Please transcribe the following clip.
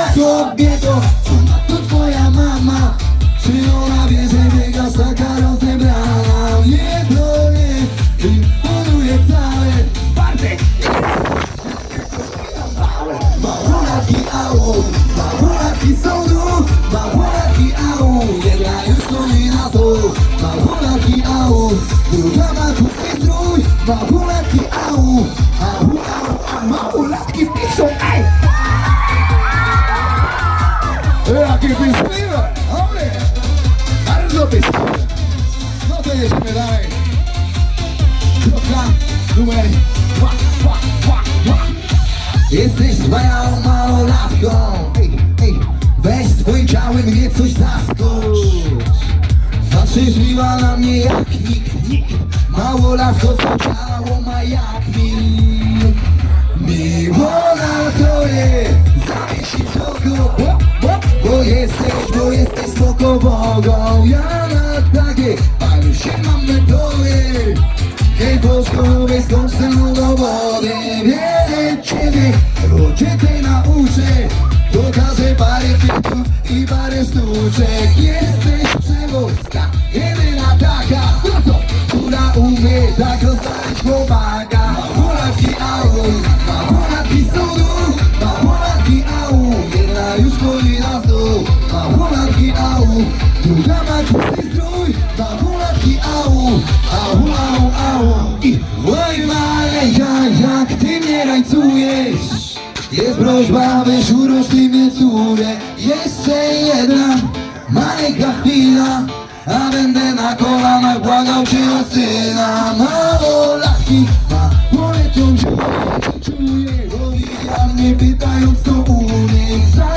Kobieto, co ma to twoja mama? Czy ona wie, że biegasz taka rozebrana? Nie, to nie, imponuje całe. Bartek! Małolatki au, małolatki są tu, małolatki au, jedna już stoi na stół. Małolatki au, druga ma pusty strój. Małolatki au, au, au, a małolatki piszą, ej! Jakie piskliwe, ole! Bardzo piskliwe. No to jedziemy dalej. Kropka numer 2. Jesteś swoją małolatką. Weź swoim ciałem, mnie coś zaskocz. Patrzysz miła na mnie jak nikt. Małolatko, co ciało ma jak milk. Miło na tobie, zawiesi kogo. Bo jesteś spoko wogą. Ja na takie, a już się mam metody. Hej, poczkowej skąd chcę do wody. Wiele ciebie, bo cię tej nauczę. Pokażę parę filmów i parę sztuczek. Jesteś przewozka, jedyna taka, która umie tak rozstać chłopaka. Małolatki au, małolatki są tu, małolatki au, jedna już chodzi na stół. Małolatki au, druga ma czysty strój. Małolatki au, au, au, au. I oj maleńka, jak ty mnie rańcujesz. Jest prośba, weź uroż ty mnie córę. Jeszcze jedna maleńka chwila, a będę na kolanach błagał cię o syna. Małolatki, małoletnią czuję, bo widział mnie pytając to u mnie.